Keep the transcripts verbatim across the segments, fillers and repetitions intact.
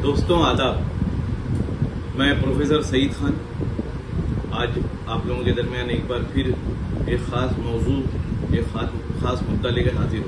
दोस्तों आदाब, मैं प्रोफेसर सईद खान आज आप लोगों के दरमियान एक बार फिर एक ख़ास मौजू एक खास खास मुद्दा लेकर हाजिर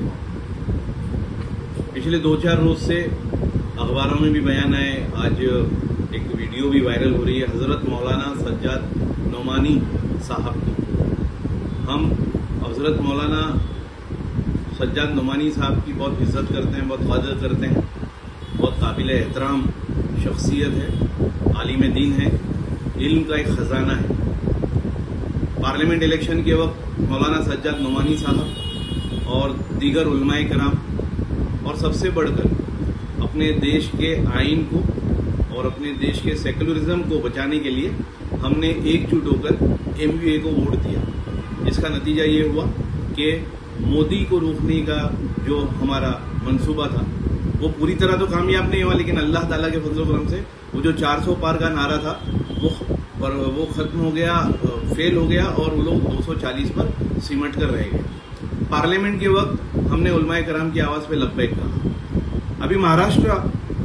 हुआ। पिछले दो चार रोज़ से अखबारों में भी बयान आए, आज एक वीडियो भी वायरल हो रही है हज़रत मौलाना सज्जाद नोमानी साहब की। हम हज़रत मौलाना सज्जाद नोमानी साहब की बहुत इज्जत करते हैं, बहुत कदर करते हैं, बहुत काबिल एहतराम शख्सियत है, आलिम दीन है, इल्म का एक ख़जाना है। पार्लियामेंट इलेक्शन के वक्त मौलाना सज्जाद नोमानी साहब और दीगर उलमाए कराम और सबसे बढ़कर अपने देश के आइन को और अपने देश के सेकुलरिज्म को बचाने के लिए हमने एकजुट होकर एमवीए को वोट दिया। इसका नतीजा ये हुआ कि मोदी को रोकने का जो हमारा मंसूबा था वो पूरी तरह तो कामयाब नहीं हुआ, लेकिन अल्लाह ताला के फजल करम से वो जो चार सौ पार का नारा था वो पर वो खत्म हो गया, फेल हो गया और वो लोग दो सौ चालीस पर सिमट कर रह गए। पार्लियामेंट के वक्त हमने उलमाए कराम की आवाज़ पे लब्बैक कहा। अभी महाराष्ट्र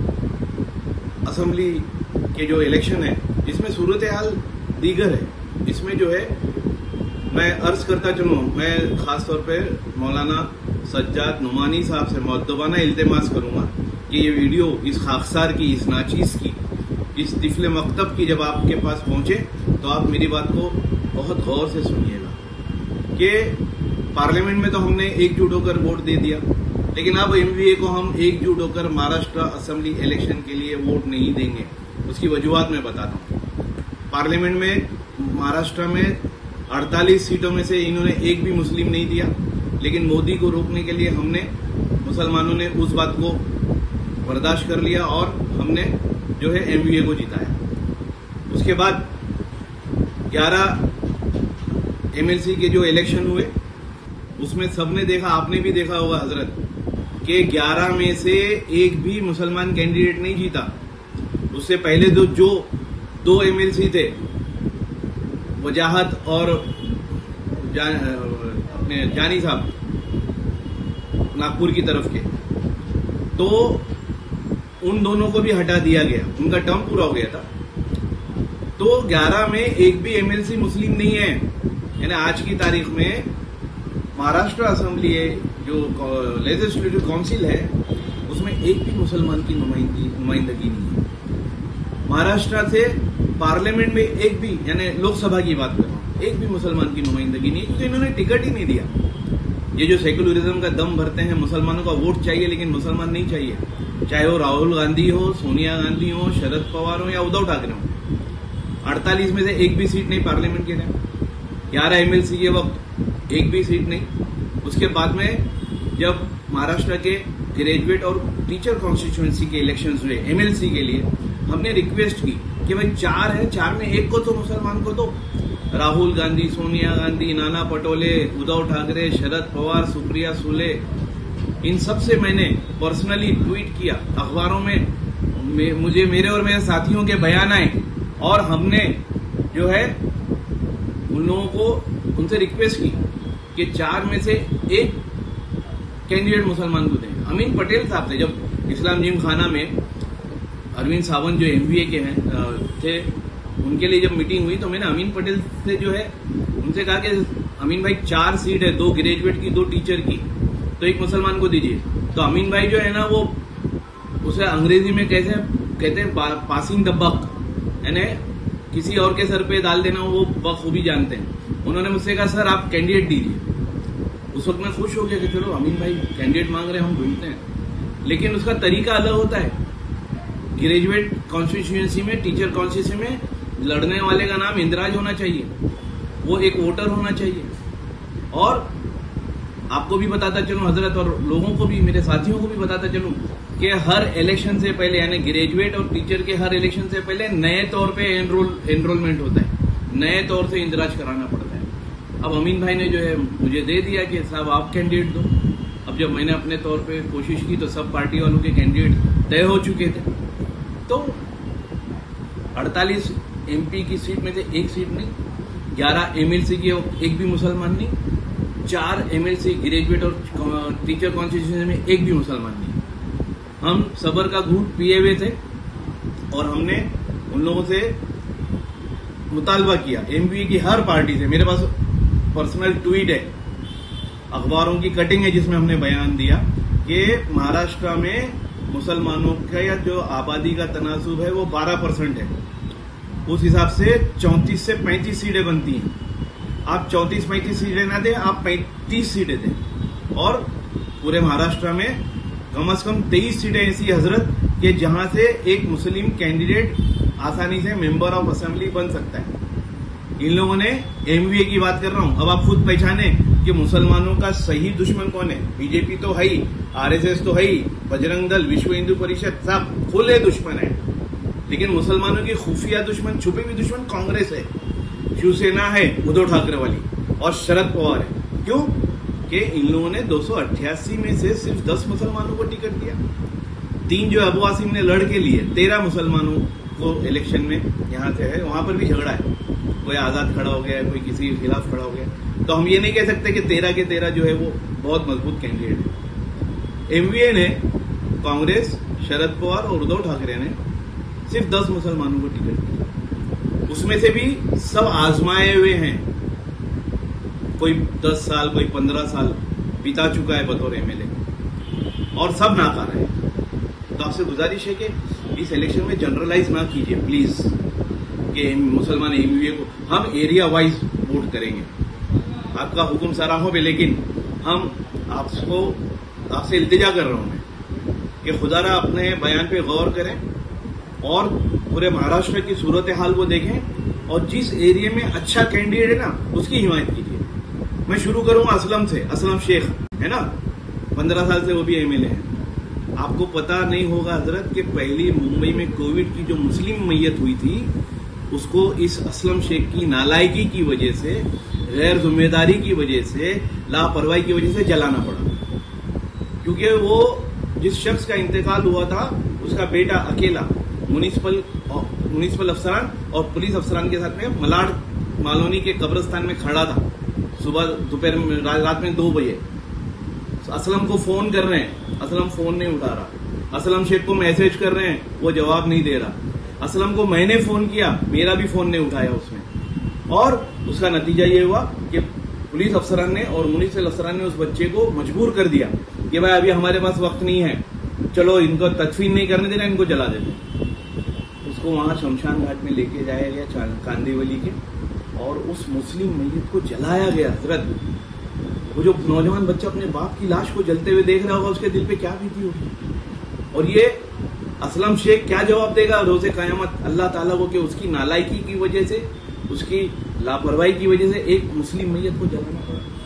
असेंबली के जो इलेक्शन है इसमें सूरत हाल दीगर है। इसमें जो है मैं अर्ज करता चलूँ, मैं खास तौर पे मौलाना सज्जाद नोमानी साहब से मुअद्दबाना इल्तिमास करूंगा कि ये वीडियो इस खाकसार की, इस नाचीज की, इस तिफले मकतब की जब आपके पास पहुंचे तो आप मेरी बात को बहुत गौर से सुनिएगा कि पार्लियामेंट में तो हमने एकजुट होकर वोट दे दिया, लेकिन अब एमवीए को हम एकजुट होकर महाराष्ट्र असेंबली इलेक्शन के लिए वोट नहीं देंगे। उसकी वजूहत मैं बताता हूँ। पार्लियामेंट में महाराष्ट्र में अड़तालीस सीटों में से इन्होंने एक भी मुस्लिम नहीं दिया, लेकिन मोदी को रोकने के लिए हमने मुसलमानों ने उस बात को बर्दाश्त कर लिया और हमने जो है एमवीए को जिताया। उसके बाद ग्यारह एमएलसी के जो इलेक्शन हुए उसमें सबने देखा, आपने भी देखा होगा हजरत, कि ग्यारह में से एक भी मुसलमान कैंडिडेट नहीं जीता। उससे पहले तो जो दो एमएलसी थे वजाहत और जान, अपने जानी साहब नागपुर की तरफ के, तो उन दोनों को भी हटा दिया गया, उनका टर्म पूरा हो गया था। तो ग्यारह में एक भी एमएलसी मुस्लिम नहीं है। यानी आज की तारीख में महाराष्ट्र असेंबली है जो लेजिस्लेटिव काउंसिल है उसमें एक भी मुसलमान की नुमाइंदगी नहीं है। महाराष्ट्र से पार्लियामेंट में एक भी, यानी लोकसभा की बात कर रहा हूं, एक भी मुसलमान की नुमाइंदगी नहीं है, क्योंकि इन्होंने टिकट ही नहीं दिया। ये जो सेकुलरिज्म का दम भरते हैं, मुसलमानों का वोट चाहिए लेकिन मुसलमान नहीं चाहिए, चाहे वो राहुल गांधी हो, सोनिया गांधी हो, शरद पवार हो या उद्धव ठाकरे हो। अड़तालीस में से एक भी सीट नहीं पार्लियामेंट के लिए, ग्यारह एमएलसी के वक्त एक भी सीट नहीं। उसके बाद में जब महाराष्ट्र के ग्रेजुएट और टीचर कॉन्स्टिट्यूएंसी के इलेक्शन हुए एमएलसी के लिए, हमने रिक्वेस्ट की कि भाई चार है, चार में एक को तो मुसलमान को दो। राहुल गांधी, सोनिया गांधी, नाना पटोले, उद्धव ठाकरे, शरद पवार, सुप्रिया सुले, इन सब से मैंने पर्सनली ट्वीट किया, अखबारों में मे, मुझे मेरे और मेरे साथियों के बयान आए और हमने जो है उन लोगों को उनसे रिक्वेस्ट की कि चार में से एक कैंडिडेट मुसलमान को दें। अमीन पटेल साहब थे, जब इस्लाम जिम खाना में अरविंद सावंत जो एमवीए के हैं थे, उनके लिए जब मीटिंग हुई तो मैंने अमीन पटेल से जो है उनसे कहा कि अमीन भाई चार सीट है, दो ग्रेजुएट की, दो टीचर की, तो एक मुसलमान को दीजिए। तो अमीन भाई जो है ना वो उसे अंग्रेजी में कैसे कहते हैं, पासिंग द बक, यानी किसी और के सर पे डाल देना, वो बखूबी जानते हैं। उन्होंने मुझसे कहा सर आप कैंडिडेट दीजिए। उस वक्त मैं खुश हो गया कि चलो अमीन भाई कैंडिडेट मांग रहे हैं, हम ढूंढते हैं। लेकिन उसका तरीका अलग होता है। ग्रेजुएट कॉन्स्टिट्यूएंसी में, टीचर कॉन्स्टिट्यूएंसी में लड़ने वाले का नाम इंदिराज होना चाहिए, वो एक वोटर होना चाहिए। और आपको भी बताता चलूं हजरत, और लोगों को भी, मेरे साथियों को भी बताता चलूं कि हर इलेक्शन से पहले, यानी ग्रेजुएट और टीचर के हर इलेक्शन से पहले नए तौर पे एनरोल एनरोलमेंट होता है, नए तौर से इंदिराज कराना पड़ता है। अब अमीन भाई ने जो है मुझे दे दिया कि साहब आप कैंडिडेट दो। अब जब मैंने अपने तौर पे कोशिश की तो सब पार्टी वालों के कैंडिडेट तय हो चुके थे। तो अड़तालीस एमपी की सीट में से एक सीट नहीं, ग्यारह एमएलसी की एक भी मुसलमान नहीं, चार एमएलसी ग्रेजुएट और टीचर कॉन्स्टिट्यूशन में एक भी मुसलमान नहीं। हम सबर का घूट पिए हुए थे, और हमने उन लोगों से मुतालबा किया, एमवीए की हर पार्टी से। मेरे पास पर्सनल ट्वीट है, अखबारों की कटिंग है, जिसमें हमने बयान दिया कि महाराष्ट्र में मुसलमानों का या जो आबादी का तनासुब है वो बारह परसेंट है। उस हिसाब से चौंतीस से पैंतीस सीटें बनती हैं। आप चौंतीस पैंतीस सीटें ना दें, आप पैंतीस सीटें दें। और पूरे महाराष्ट्र में कम से कम तेईस सीटें ऐसी हजरत कि जहां से एक मुस्लिम कैंडिडेट आसानी से मेंबर ऑफ असेंबली बन सकता है। इन लोगों ने एमवीए की बात कर रहा हूं। अब आप खुद पहचाने कि मुसलमानों का सही दुश्मन कौन है। बीजेपी तो है ही, आरएसएस तो है ही, बजरंग दल, विश्व हिंदू परिषद, सब खुले दुश्मन है। लेकिन मुसलमानों की खुफिया दुश्मन, छुपी हुई दुश्मन कांग्रेस है, शिवसेना है उद्धव ठाकरे वाली, और शरद पवार है। क्यों कि इन लोगों ने दो सौ अट्ठासी में से सिर्फ दस मुसलमानों को टिकट दिया। तीन जो अबू आसिम ने लड़ के लिए, तेरह मुसलमानों को इलेक्शन में यहां से है। वहां पर भी झगड़ा है, कोई आजाद खड़ा हो गया, कोई किसी के खिलाफ खड़ा हो गया। तो हम ये नहीं कह सकते कि तेरह के तेरह जो है वो बहुत मजबूत कैंडिडेट है। एमवीए ने, कांग्रेस, शरद पवार और उद्धव ठाकरे ने सिर्फ दस मुसलमानों को टिकट दिया। उसमें से भी सब आजमाए हुए हैं। कोई दस साल, कोई पंद्रह साल बिता चुका है बतौर एमएलए, और सब नाकार है। तो आपसे गुजारिश है कि इस इलेक्शन में जनरलाइज ना कीजिए प्लीज, कि मुसलमान एमवीए को हम एरिया वाइज वोट करेंगे। आपका हुक्म सराहों पे, लेकिन हम आपको आपसे इल्तिजा कर रहा हूं मैं कि खुदारा अपने बयान पे गौर करें और पूरे महाराष्ट्र की सूरत हाल को देखें, और जिस एरिया में अच्छा कैंडिडेट है ना उसकी हिमायत कीजिए। मैं शुरू करूंगा असलम से। असलम शेख है ना, पंद्रह साल से वो भी एमएलए है। आपको पता नहीं होगा हजरत कि पहली मुंबई में कोविड की जो मुस्लिम मैयत हुई थी, उसको इस असलम शेख की नालायकी की वजह से, गैर जिम्मेदारी की वजह से, लापरवाही की वजह से जलाना पड़ा। क्योंकि वो जिस शख्स का इंतकाल हुआ था, उसका बेटा अकेला म्युनिसिपल म्युनिसिपल अफसरान और पुलिस अफसरान के साथ में मलाड मालोनी के कब्रिस्तान में खड़ा था। सुबह दोपहर में, रात में दो बजे असलम को फोन कर रहे हैं, असलम फोन नहीं उठा रहा। असलम शेख को मैसेज कर रहे हैं, वो जवाब नहीं दे रहा। असलम को मैंने फोन किया, मेरा भी फोन नहीं उठाया उसने। और उसका नतीजा ये हुआ कि पुलिस अफसरान ने और म्युनिसिपल अफसरान ने उस बच्चे को मजबूर कर दिया कि भाई अभी हमारे पास वक्त नहीं है, चलो इनको तदफीन नहीं करने देना, इनको जला देते। उसको वहां शमशान घाट में लेके जाया गया कांदीवली के, और उस मुस्लिम मैयत को जलाया गया। हजरत, वो जो नौजवान बच्चा अपने बाप की लाश को जलते हुए देख रहा होगा, उसके दिल पे क्या बीती होगी। और ये असलम शेख क्या जवाब देगा रोजे कयामत अल्लाह ताला को कि उसकी नालायकी की वजह से, उसकी लापरवाही की वजह से एक मुस्लिम मैयत को जलाना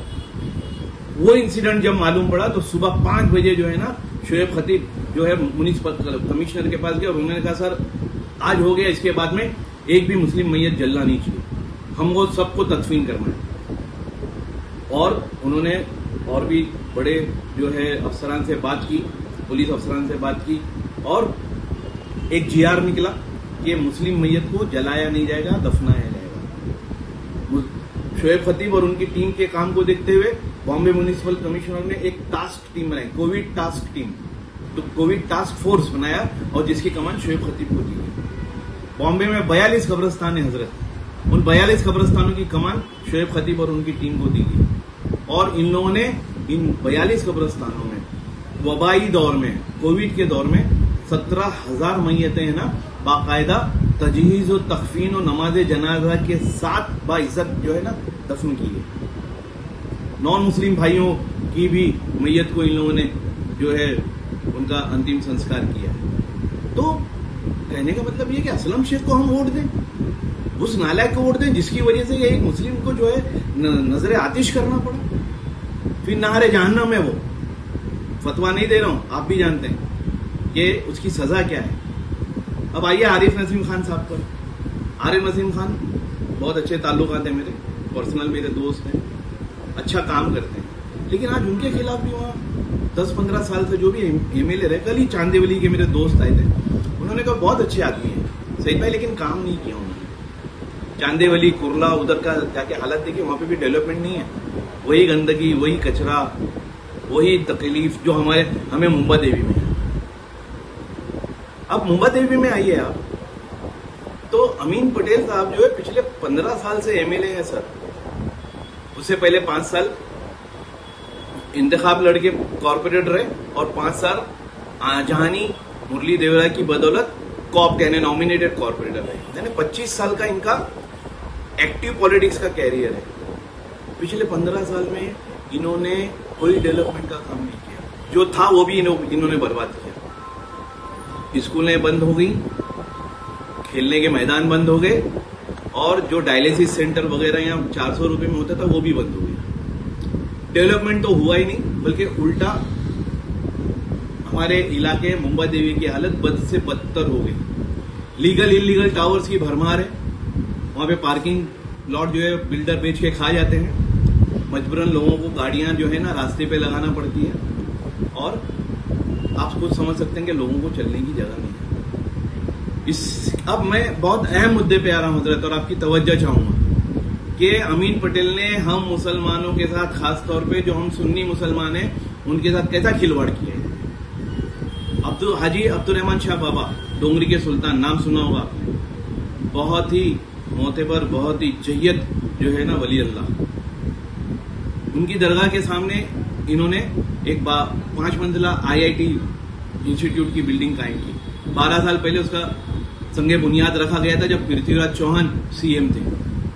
पड़ा। वो इंसिडेंट जब मालूम पड़ा तो सुबह पांच बजे जो है ना, शोएब खतीब जो है म्युनिसिपल कमिश्नर के पास गया और उन्होंने कहा सर आज हो गया, इसके बाद में एक भी मुस्लिम मैयत जलना नहीं चाहिए, हमको सबको तदफीन करना है। और उन्होंने और भी बड़े जो है अफसरान से बात की, पुलिस अफसरान से बात की, और एक जीआर निकला कि मुस्लिम मैयत को जलाया नहीं जाएगा, दफनाया जाएगा। शोएब खतीब और उनकी टीम के काम को देखते हुए बॉम्बे म्युनिसिपल कमिश्नर ने एक टास्क टीम बनाई, कोविड टास्क टीम, तो कोविड टास्क फोर्स बनाया, और जिसकी कमान शोएब खतीब को दी गई। बॉम्बे में बयालीस कब्रिस्तान है हजरत, उन बयालीस कब्रिस्तानों की कमान शोएब खतीब और उनकी टीम को दी गई। और इन लोगों ने इन बयालीस कब्रिस्तानों में वबाई दौर में, कोविड के दौर में सत्रह हजार मैयतें है ना बाकायदा तजहीज और तकफीन और नमाज जनाजा के साथ बाइज्जत जो है ना दफन की है। नॉन मुस्लिम भाइयों की भी मैयत को इन लोगों ने जो है उनका अंतिम संस्कार किया है। तो कहने का मतलब ये कि असलम शेख को हम वोट दें, उस नालायक को वोट दें जिसकी वजह से एक मुस्लिम को जो है नजरे आतिश करना पड़ा, फिर नारे जहन्नम में। वो फतवा नहीं दे रहा हूं, आप भी जानते हैं कि उसकी सजा क्या है। अब आइए आरिफ नसीम खान साहब पर। आरिफ नसीम खान बहुत अच्छे ताल्लुकात हैं मेरे, पर्सनल मेरे दोस्त हैं, अच्छा काम करते हैं, लेकिन आज उनके खिलाफ भी वहां दस पंद्रह साल से जो भी एमएलए रहे, कल ही चांदेवली के मेरे दोस्त आए थे, उन्होंने कहा बहुत अच्छे आदमी है सही भाई, लेकिन काम नहीं किया उन्होंने। चांदेवली, कुर्ला, उधर का जाके हालत देखिए, वहां पे भी डेवलपमेंट नहीं है, वही गंदगी, वही कचरा, वही तकलीफ जो हमारे हमें मुंबा देवी में है। अब मुंबा देवी में आइए आप, तो अमीन पटेल साहब जो है पिछले पंद्रह साल से एमएलए हैं सर। उससे पहले पांच साल इंतखाब लड़के कॉर्पोरेटर रहे और पांच साल जहानी मुरली देवरा की बदौलत कॉप यानी नॉमिनेटेड कॉर्पोरेटर रहे, यानी पच्चीस साल का इनका एक्टिव पॉलिटिक्स का कैरियर है। पिछले पंद्रह साल में इन्होंने कोई डेवलपमेंट का काम नहीं किया, जो था वो भी इन्होंने बर्बाद किया। स्कूलें बंद हो गई, खेलने के मैदान बंद हो गए और जो डायलिसिस सेंटर वगैरह यहाँ चार सौ रुपए में होता था वो भी बंद हो गया। डेवलपमेंट तो हुआ ही नहीं, बल्कि उल्टा हमारे इलाके मुंबा देवी की हालत बद से बदतर हो गई। लीगल इलीगल टावर्स की भरमार है, वहां पे पार्किंग लॉट जो है बिल्डर बेच के खा जाते हैं, मजबूरन लोगों को गाड़ियां जो है ना रास्ते पे लगाना पड़ती है और आप खुद समझ सकते हैं कि लोगों को चलने की जगह नहीं है। इस अब मैं बहुत अहम मुद्दे पे आ रहा हूं हजरत, और आपकी तवज्जो चाहूंगा कि अमीन पटेल ने हम मुसलमानों के साथ, खास तौर पे जो हम सुन्नी मुसलमान हैं उनके साथ कैसा खिलवाड़ किया है। अब्दुल हाजी अब्दुल रहमान शाह बाबा डोंगरी के सुल्तान, नाम सुना होगा आपने, बहुत ही मोतेबर, बहुत ही जय्यत जो है ना वली अल्लाह, उनकी दरगाह के सामने इन्होंने एक पांच मंजिला आईआईटी इंस्टीट्यूट की बिल्डिंग कायम की। बारह साल पहले उसका संगे बुनियाद रखा गया था जब पृथ्वीराज चौहान सीएम थे,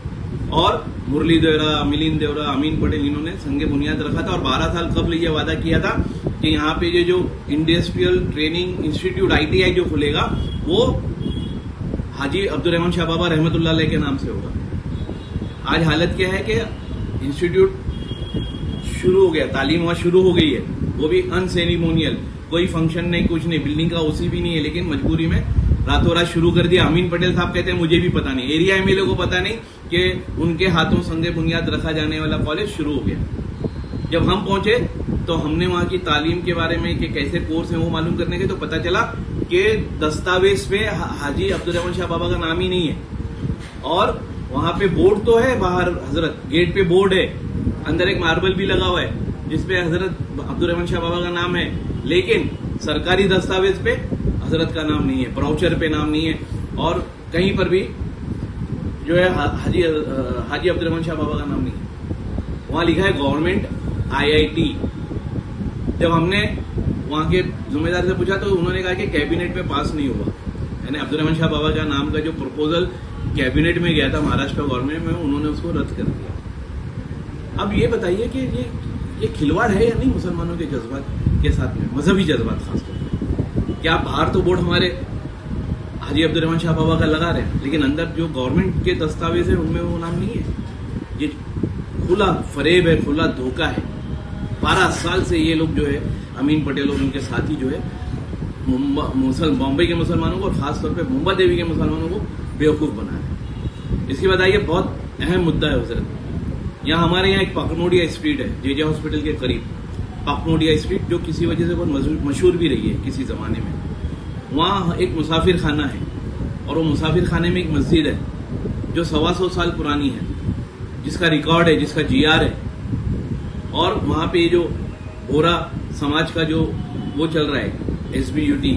और मुरली देवरा, मिलिंद देवरा, अमीन पटेल इन्होंने संगे बुनियाद रखा था। और बारह साल कबल ये वादा किया था कि यहाँ पे ये जो इंडस्ट्रियल ट्रेनिंग इंस्टीट्यूट आईटीआई जो खुलेगा वो हाजी अब्दुल रहमान शाह बाबा रहमतुल्लाह अलैह के नाम से होगा। आज हालत क्या है कि इंस्टीट्यूट शुरू हो गया, तालीम वहां शुरू हो गई है, वो भी अनसेरिमोनियल, कोई फंक्शन नहीं, कुछ नहीं, बिल्डिंग का ओसी भी नहीं है, लेकिन मजबूरी में रातों रात शुरू कर दिया। अमीन पटेल साहब कहते हैं मुझे भी पता नहीं, एरिया एमएलए को पता नहीं कि उनके हाथों संगे बुनियाद रखा जाने वाला कॉलेज शुरू हो गया। जब हम पहुंचे तो हमने वहां की तालीम के बारे में कि कैसे कोर्स है वो मालूम करने के, तो पता चला कि दस्तावेज पे हाजी अब्दुल रहमान शाह बाबा का नाम ही नहीं है। और वहां पे बोर्ड तो है बाहर हजरत, गेट पे बोर्ड है, अंदर एक मार्बल भी लगा हुआ है जिसपे हजरत अब्दुल रहमान शाह बाबा का नाम है, लेकिन सरकारी दस्तावेज पे हजरत का नाम नहीं है, ब्राउचर पे नाम नहीं है, और कहीं पर भी जो है हाजी हाजी अब्दुल रहमान शाह बाबा का नाम नहीं है। वहां लिखा है गवर्नमेंट आईआईटी। जब हमने वहां के जिम्मेदार से पूछा तो उन्होंने कहा कि कैबिनेट में पास नहीं हुआ, यानी अब्दुल रहमान शाह बाबा का नाम का जो प्रपोजल कैबिनेट में गया था महाराष्ट्र गवर्नमेंट में, उन्होंने उसको रद्द कर दिया। अब ये बताइए कि ये ये खिलवाड़ है या नहीं मुसलमानों के जज्बात के साथ में, मजहबी जज्बात खासतौर पर। क्या बाहर तो बोर्ड हमारे हाजी अब्दुल रहमान शाह बाबा का लगा रहे हैं, लेकिन अंदर जो गवर्नमेंट के दस्तावेज है उनमें वो नाम नहीं है। ये खुला फरेब है, खुला धोखा है। बारह साल से ये लोग जो है अमीन पटेल और उनके साथी जो है मुसल बॉम्बे के मुसलमानों को और खासतौर पे मुंबा देवी के मुसलमानों को बेवकूफ बना रहे हैं। इसके बाद आइए बहुत अहम मुद्दा है हजरत, यहाँ हमारे यहाँ एक पाकनोडिया स्ट्रीट है जे जे हॉस्पिटल के करीब, पाकनोडिया स्ट्रीट, जो किसी वजह से बहुत मशहूर भी रही है किसी जमाने में। वहाँ एक मुसाफिर खाना है और वो मुसाफिर खाने में एक मस्जिद है जो सवा सौ साल पुरानी है, जिसका रिकॉर्ड है, जिसका जीआर है। और वहां पे जो बोरा समाज का जो वो चल रहा है एसबीयूटी,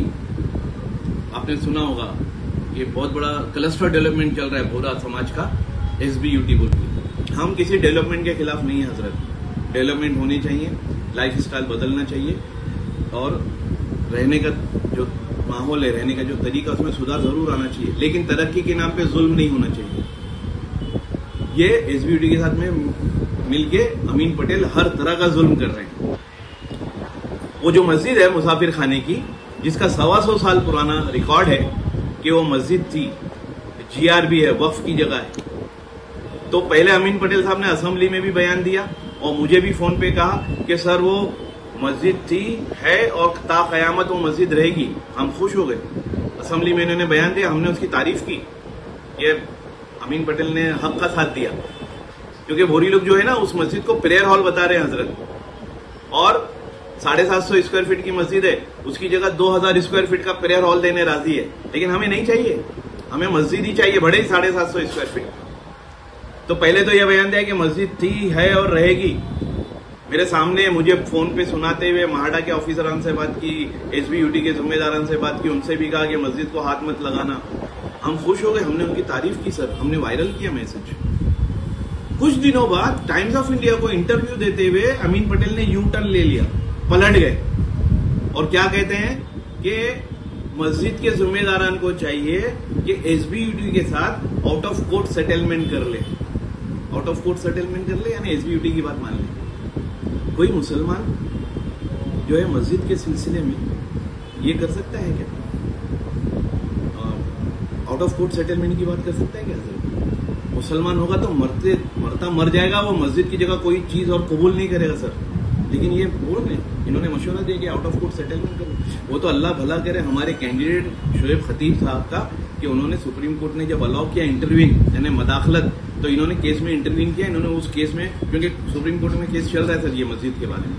आपने सुना होगा, ये बहुत बड़ा क्लस्टर डेवलपमेंट चल रहा है बोरा समाज का एसबीयूटी बोल के। हम किसी डेवलपमेंट के खिलाफ नहीं है हजरत, डेवलपमेंट होनी चाहिए, लाइफ स्टाइल बदलना चाहिए और रहने का जो माहौल है, रहने का जो तरीका, उसमें सुधार जरूर आना चाहिए, लेकिन तरक्की के नाम पे जुल्म नहीं होना चाहिए। ये एसबीयूटी के साथ में मिलके अमीन पटेल हर तरह का जुल्म कर रहे हैं। वो जो मस्जिद है मुसाफिर खाने की, जिसका सवा सौ साल पुराना रिकॉर्ड है कि वो मस्जिद थी, जीआर भी है, वक्फ की जगह है, तो पहले अमीन पटेल साहब ने असेंबली में भी बयान दिया और मुझे भी फोन पे कहा कि सर वो मस्जिद थी, है और ता कयामत वो मस्जिद रहेगी। हम खुश हो गए, असेंबली में इन्होंने बयान दिया, हमने उसकी तारीफ की। ये अमीन पटेल ने हक का साथ दिया, क्योंकि भोरी लोग जो है ना उस मस्जिद को प्रेयर हॉल बता रहे हैं हजरत, और साढ़े सात सौ स्क्वायर फीट की मस्जिद है, उसकी जगह दो हजार स्क्वायर फीट का प्रेयर हॉल देने राजी है। लेकिन हमें नहीं चाहिए, हमें मस्जिद ही चाहिए, बड़े ही साढ़े सात सौ स्क्वायर फीट। तो पहले तो यह बयान दिया कि मस्जिद थी, है और रहेगी। मेरे सामने मुझे फोन पे सुनाते हुए महाडा के ऑफिसरान से बात की, एसबीयूटी के जिम्मेदारान से बात की, उनसे भी कहा कि मस्जिद को हाथ मत लगाना। हम खुश हो गए, हमने उनकी तारीफ की सर, हमने वायरल किया मैसेज। कुछ दिनों बाद टाइम्स ऑफ इंडिया को इंटरव्यू देते हुए अमीन पटेल ने यू टर्न ले लिया, पलट गए और क्या कहते हैं कि मस्जिद के जिम्मेदारान को चाहिए कि एसबीयूटी के साथ आउट ऑफ कोर्ट सेटलमेंट कर ले, आउट ऑफ कोर्ट सेटलमेंट कर ले यानी एसबीयूटी की बात मान ले। कोई मुसलमान जो है मस्जिद के सिलसिले में ये कर सकता है क्या? आउट ऑफ कोर्ट सेटलमेंट की बात कर सकता है क्या सर? मुसलमान होगा तो मरते मरता मर जाएगा, वो मस्जिद की जगह कोई चीज और कबूल नहीं करेगा सर। लेकिन ये बोल रहे इन्होंने मशवरा दिया कि आउट ऑफ कोर्ट सेटलमेंट करो। वो तो अल्लाह भला करे हमारे कैंडिडेट शोएब खतीब साहब का कि उन्होंने सुप्रीम कोर्ट ने जब अलाउ किया इंटरवीन यानी मदाखलत, तो इन्होंने केस में इंटरवीन किया। इन्होंने उस केस में, क्योंकि सुप्रीम कोर्ट में केस चल रहा है सर ये मस्जिद के बारे में,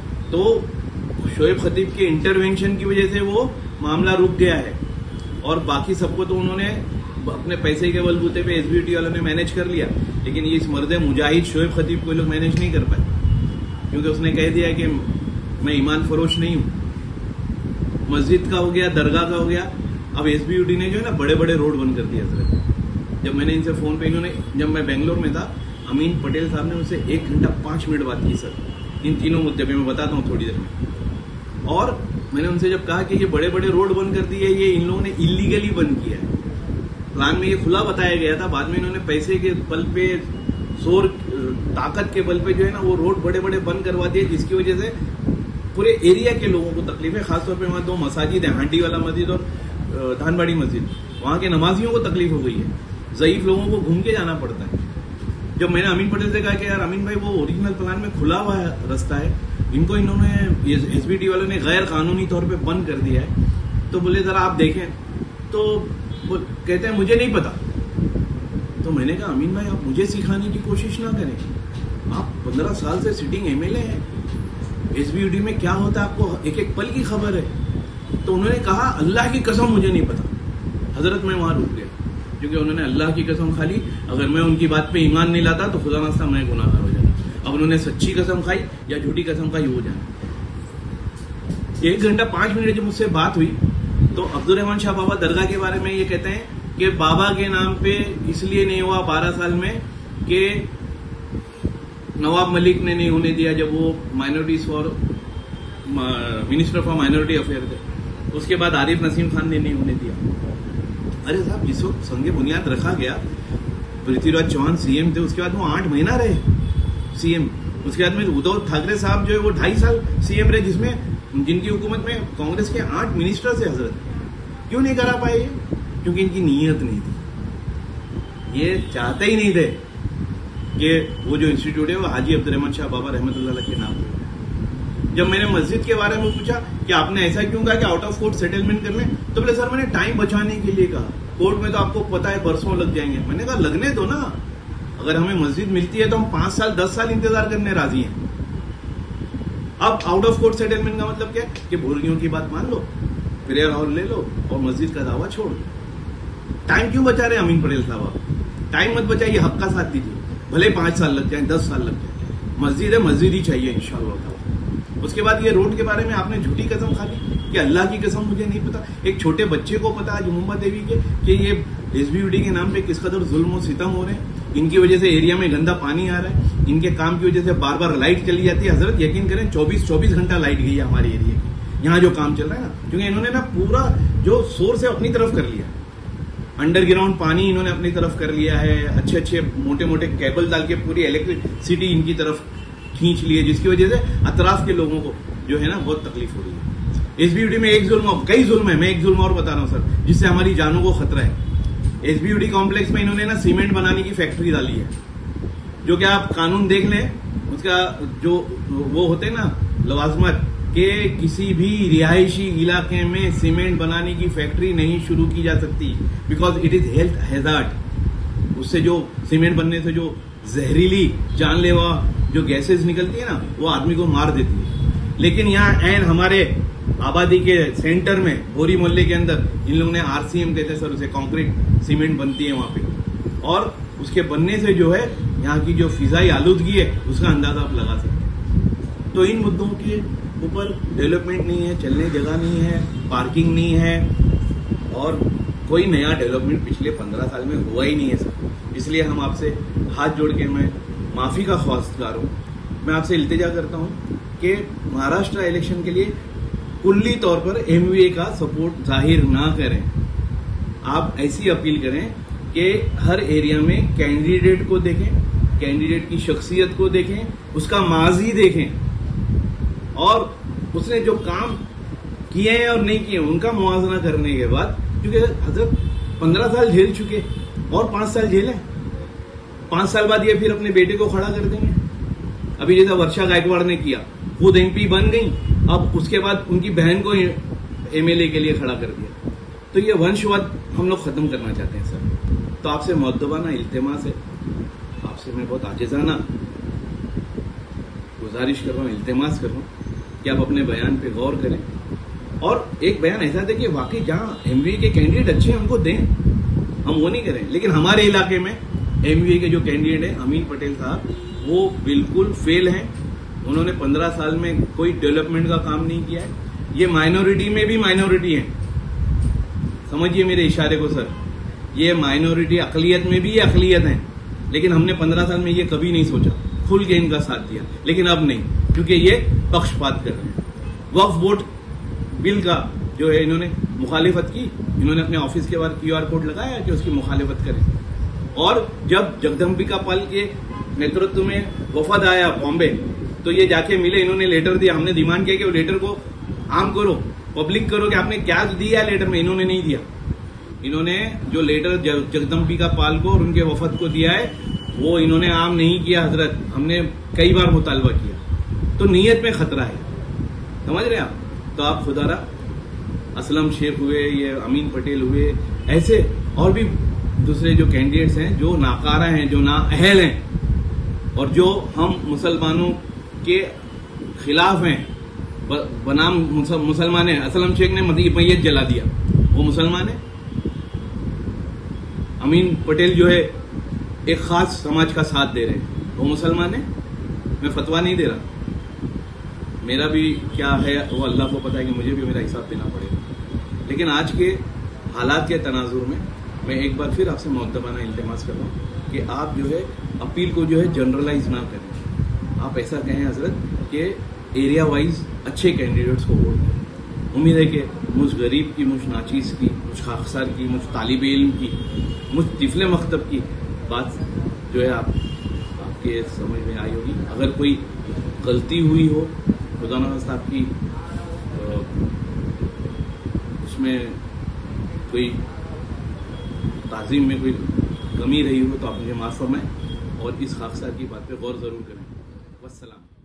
तो शोएब खतीब के इंटरवेंशन की वजह से वो मामला रुक गया है और बाकी सबको तो उन्होंने अपने पैसे के बलबूते पे एसबीयूटी वालों ने मैनेज कर लिया। लेकिन ये इस मर्द मुजाहिद शोएब खतीब को लोग मैनेज नहीं कर पाए, क्योंकि उसने कह दिया कि मैं ईमान फरोश नहीं हूं। मस्जिद का हो गया, दरगाह का हो गया, अब एसबीयूटी ने जो है ना बड़े बड़े रोड बंद कर दिया सर। जब मैंने इनसे फोन पे, इन्होंने जब मैं बेंगलोर में था, अमीन पटेल साहब ने मुझसे एक घंटा पांच मिनट बात की सर इन तीनों मुद्दे पे, मैं बताता हूँ थोड़ी देर में। और मैंने उनसे जब कहा कि ये बड़े बड़े रोड बंद कर दिए, ये इन लोगों ने इलीगली बंद किया है, प्लान में ये खुला बताया गया था, बाद में इन्होंने पैसे के बल पे, जोर ताकत के बल पे जो है ना वो रोड बड़े बड़े बंद करवा दिए, जिसकी वजह से पूरे एरिया के लोगों को तकलीफ है। खासतौर पे वहाँ दो मसाजिद है, हांडी वाला मस्जिद और धानबाड़ी मस्जिद, वहाँ के नमाजियों को तकलीफ हो गई है, ज़ईफ लोगों को घूम के जाना पड़ता है। जब मैंने अमीन पटेल से कहा कि यार अमीन भाई वो ओरिजिनल प्लान में खुला हुआ रास्ता है, इनको इन्होंने एसबीटी वालों ने गैर कानूनी तौर पे बंद कर दिया है, तो बोले जरा आप देखें, तो वो कहते हैं मुझे नहीं पता। तो मैंने कहा अमीन भाई आप मुझे सिखाने की कोशिश ना करें, आप पंद्रह साल से सिटिंग एमएलए हैं, एसबीयूटी में क्या होता है आपको एक एक पल की खबर है। तो उन्होंने कहा अल्लाह की कसम मुझे नहीं पता। हजरत मैं वहां रुक गया, क्योंकि उन्होंने अल्लाह की कसम खा ली, अगर मैं उनकी बात पे ईमान नहीं लाता तो खुदा नास्ता मैं गुनाहगार हो जाता। अब उन्होंने सच्ची कसम खाई या झूठी कसम खाई हो जाए। एक घंटा पांच मिनट जब मुझसे बात हुई तो अब्दुल रहमान शाह बाबा दरगाह के बारे में ये कहते हैं कि बाबा के नाम पे इसलिए नहीं हुआ बारह साल में कि नवाब मलिक ने नहीं होने दिया जब वो minorities for minister for minority affair थे, उसके बाद आरिफ नसीम खान ने नहीं होने दिया। अरे साहब जिस वक्त संगे बुनियाद रखा गया, पृथ्वीराज चौहान सीएम थे, उसके बाद वो आठ महीना रहे सीएम, उसके बाद में उद्धव ठाकरे साहब जो है वो ढाई साल सीएम रहे, जिसमें जिनकी हुकूमत में कांग्रेस के आठ मिनिस्टर्स है। हजरत क्यों नहीं करा पाए? क्योंकि इनकी नीयत नहीं थी, ये चाहते ही नहीं थे कि वो जो इंस्टीट्यूट है वो हाजी अब्दुल रहमान शाह बाबा रहमतुल्लाह के नाम पे। जब मैंने मस्जिद के बारे में पूछा कि आपने ऐसा क्यों कहा कि आउट ऑफ कोर्ट सेटलमेंट कर लें, तो बोले सर मैंने टाइम बचाने के लिए कहा, कोर्ट में तो आपको पता है बरसों लग जाएंगे। मैंने कहा लगने दो ना, अगर हमें मस्जिद मिलती है तो हम पांच साल दस साल इंतजार करने राजी हैं। अब आउट ऑफ कोर्ट सेटलमेंट का मतलब क्या है कि भूरियों की बात मान लो, प्रेयर हॉल ले लो और मस्जिद का दावा छोड़ दो। टाइम क्यों बचा रहे अमीन पटेल साहब? टाइम मत बचाइए, हक का साथ दीजिए, भले पांच साल लग जाए, दस साल लग जाए, मस्जिद है मस्जिद ही चाहिए इंशाअल्लाह। उसके बाद ये रोड के बारे में आपने झूठी कसम खा ली कि अल्लाह की कसम मुझे नहीं पता। एक छोटे बच्चे को पता है जुम्मा देवी के कि ये एसबीयूटी के नाम पे किस कदर जुल्म और सितम हो रहे हैं, इनकी वजह से एरिया में गंदा पानी आ रहा है, इनके काम की वजह से बार बार लाइट चली जाती है। हजरत यकीन करें चौबीस चौबीस घंटा लाइट गई है हमारे एरिया की, यहाँ जो काम चल रहा है ना, क्योंकि इन्होंने ना पूरा जो सोर्स है अपनी तरफ कर लिया, अंडरग्राउंड पानी इन्होंने अपनी तरफ कर लिया है, अच्छे अच्छे मोटे मोटे केबल डाल के पूरी इलेक्ट्रिसिटी इनकी तरफ खींच लिए, जिसकी वजह से अतराफ के लोगों को जो है ना बहुत तकलीफ हो रही है। एसबीयूटी में एक जुल्म, कई जुल्म है, मैं एक जुल्म और बता रहा हूँ सर, जिससे हमारी जानों को खतरा है। एसबीयूटी कॉम्प्लेक्स में इन्होंने ना सीमेंट बनाने की फैक्ट्री डाली है, जो कि आप कानून देख लें, उसका जो वो होते हैं ना लवाजमत के किसी भी रिहायशी इलाके में सीमेंट बनाने की फैक्ट्री नहीं शुरू की जा सकती, because it is health hazard. उससे जो सीमेंट बनने से जो जहरीली जानलेवा जो गैसेस निकलती है ना, वो आदमी को मार देती है। लेकिन यहाँ एन हमारे आबादी के सेंटर में भोरी मोहल्ले के अंदर इन लोगों ने आरसीएम कहते हैं सर, उसे कंक्रीट सीमेंट बनती है वहां पे, और उसके बनने से जो है यहाँ की जो फिजाई आलूदगी है उसका अंदाजा आप लगा सकते हैं। तो इन मुद्दों के ऊपर डेवलपमेंट नहीं है, चलने जगह नहीं है, पार्किंग नहीं है, और कोई नया डेवलपमेंट पिछले पंद्रह साल में हुआ ही नहीं है सर। इसलिए हम आपसे हाथ जोड़ के मैं माफी का ख्वास्तगार हूँ। मैं आपसे इल्तिजा करता हूँ कि महाराष्ट्र इलेक्शन के लिए कुल्ली तौर पर एमवीए का सपोर्ट जाहिर ना करें। आप ऐसी अपील करें कि हर एरिया में कैंडिडेट को देखें, कैंडिडेट की शख्सियत को देखें, उसका माजी देखें और उसने जो काम किए हैं और नहीं किए उनका मुआवजा करने के बाद, क्योंकि हजरत पंद्रह साल झेल चुके और पांच साल झेले, पांच साल बाद ये फिर अपने बेटे को खड़ा कर देंगे। अभी जैसा वर्षा गायकवाड़ ने किया, खुद एमपी बन गई, अब उसके बाद उनकी बहन को एमएलए के लिए खड़ा कर दिया। तो ये वंशवाद हम लोग खत्म करना चाहते हैं सर। तो आपसे मुअद्दबाना इल्तिमास है, आपसे मैं बहुत आजिजाना गुजारिश कर रहा हूँ, इल्तिमास कर रहा हूँ कि आप अपने बयान पे गौर करें और एक बयान ऐसा दे कि वाकई जहाँ एमवीए के कैंडिडेट अच्छे हैं उनको दें, हम वो नहीं करें। लेकिन हमारे इलाके में एमवीए के जो कैंडिडेट हैं अमीन पटेल साहब, वो बिल्कुल फेल हैं। उन्होंने पंद्रह साल में कोई डेवलपमेंट का काम नहीं किया है। ये माइनॉरिटी में भी माइनॉरिटी है, समझिए मेरे इशारे को सर। ये माइनॉरिटी अकलियत में भी ये अकलियत है, लेकिन हमने पंद्रह साल में ये कभी नहीं सोचा, खुल के इनका साथ दिया। लेकिन अब नहीं, क्योंकि ये पक्षपात कर रहे हैं। वक्फ बोर्ड बिल का जो है इन्होंने मुखालिफत की, इन्होंने अपने ऑफिस के बाहर क्यूआर कोड लगाया कि उसकी मुखालिफत करें। और जब जगदम्बिका पाल के नेतृत्व में वफद आया बॉम्बे, तो ये जाके मिले, इन्होंने लेटर दिया। हमने डिमांड किया कि वो लेटर को आम करो, पब्लिक करो कि आपने क्या दिया लेटर में। इन्होंने नहीं दिया। इन्होंने जो लेटर जगदम्बिका पाल को और उनके वफद को दिया है वो इन्होंने आम नहीं किया हजरत। हमने कई बार मुतालबा किया। तो नीयत में खतरा है, समझ रहे हैं आप। तो आप खुदारा असलम शेख हुए, ये अमीन पटेल हुए, ऐसे और भी दूसरे जो कैंडिडेट्स हैं जो नाकारा हैं, जो नाअहल हैं और जो हम मुसलमानों के खिलाफ हैं, बनाम मुसलमान है। असलम शेख ने मैयत जला दिया, वो मुसलमान है। अमीन पटेल जो है एक खास समाज का साथ दे रहे हैं, वो मुसलमान है। मैं फतवा नहीं दे रहा, मेरा भी क्या है वो अल्लाह को पता है कि मुझे भी मेरा हिसाब देना पड़ेगा। लेकिन आज के हालात के तनाजुर में मैं एक बार फिर आपसे मुअद्दबाना इल्तिमास कर रहा हूँ कि आप जो है अपील को जो है जनरलाइज ना करें। आप ऐसा कहें हजरत कि एरिया वाइज अच्छे कैंडिडेट्स को वोट दें। उम्मीद है कि मुझ गरीब की, मुझ नाचीज़ की, मुझ खाकसार की, मुझ तालिब इल्म की, मुझ तिफले मकतब की बात जो है आप आपके समझ में आई होगी। अगर कोई गलती हुई हो, खुदा न खास्ता आपकी उसमें कोई ताज़ीम में कोई कमी रही हो तो आप मुझे माफ़ फरमाएं और इस खाकसार की बात पे गौर ज़रूर करें। वस्सलाम।